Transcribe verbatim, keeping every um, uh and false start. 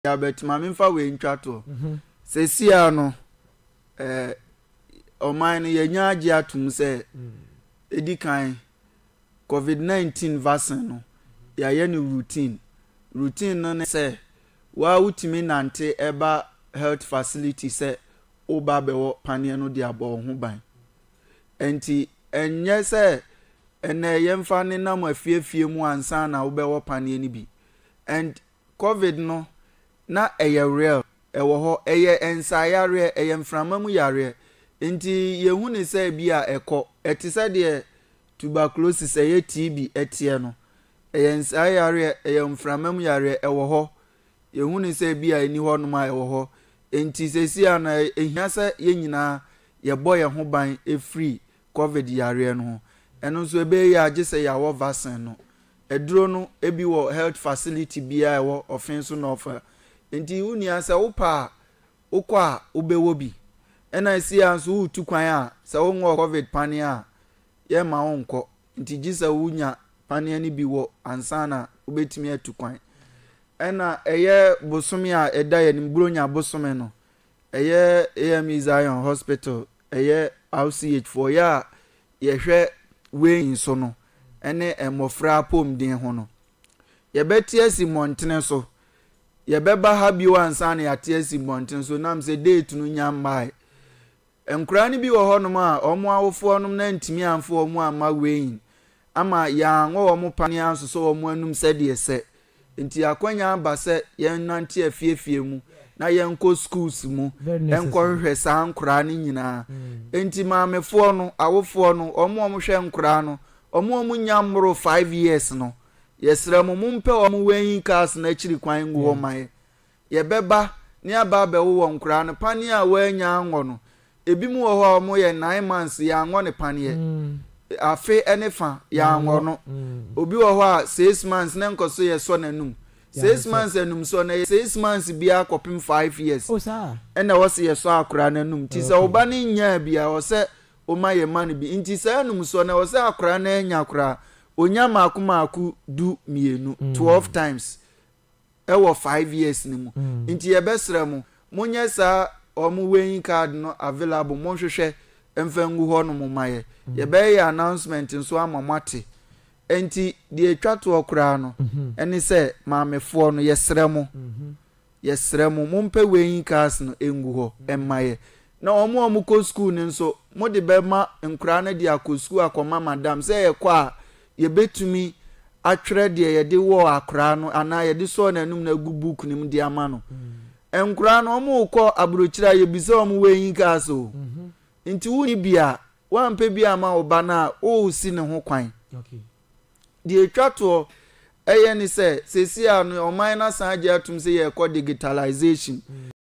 ya bet ma memfa we ntwa to se sia no eh oman ye nya age atum se edikan COVID nineteen vaccine no ya ye ni routine routine no ne se wa utimi nante eba health facility se oba bewo panie no dia bo ho ban enti enye se ene yemfa ne nam afiefie mu ansa na obewo panie ni bi and COVID no na eye real ewo ho eye ensayare eye mframamu yare enti yehu ne se bia eko etise de tuberculosis eye T B etie no eye ensayare eye mframamu yare ewo ho yehu ne se bia eni ho no ma ewo ho enti sesi ana ehia se ye nyina ye boy ho ban e free COVID yare no eno so ebe ya age se ya wo vaccine no eduro no ebi wo health facility bia ewo offense no offer enti uni asa upa ukwa ubewo bi ena si anso utu kwan a se wo ngo COVID pani a ye ma wonko enti gisa unya pani ani bi wo ansana ubetimi atu kwan ena eye bosome a eda ye nimburo nya bosome no eye A M E Zion Hospital eye R C H for ya ye hwe we so no ene emofra pom din ho no ye beti asi montene so ye beba ha bi wansa na yate asi montene so nam se date no nya mai enkura ni bi wo ho no ma omo awofo no na ntimi amfo omo ama wein ama ya ngo omo pane anso so omo anum se de se enti akwanya aba se ye nante afiefie mu na ye nko schools mu enko hwehwe sa nkura ni nyina enti maamefo no awofo no omo omo hwe nkura no omo omo nyamro five years no yesra mo mumpe omo wein cars na chiri kwan ngo man ye beba ni aba be wo nkura no pane a wanya anwo no ebi mu wo ho omo ye nine months ya anwo ne pane afe enefa ya anwo no obi wo ho a six months na nkoso ye so nanum six months enum so na six months bia kopim five years o sa ena wo se ye so akura nanum ti se oba ni nya bia wo se o ma ye man bi nti se enum so na wo se akura na enya akura onya maaku maaku du mienu twelve times e wo five years ni mu nti ye besra mu munye sa omu wein card no available mo hwehwe emfangu ho no mo maye ye be ye announcement nso amamate enti de etwato okura no eni se maamefo no yesra mu yesra mu mumpe wein cars no engu ho emaye na omo omo ko school ni nso mo de be ma nkura na de akọ school akoma madam se ye kwa ye betumi atwere de ye de wo akura no ana ye de so na num na gu book nim de ama no enkura no omo ko abrochira ye bisa omo wein cars o nti wuni bia wampe bia ma oba na o si ne ho kwan okay die twato eye ni se sesi anu o minus aja atum se ye ko digitalization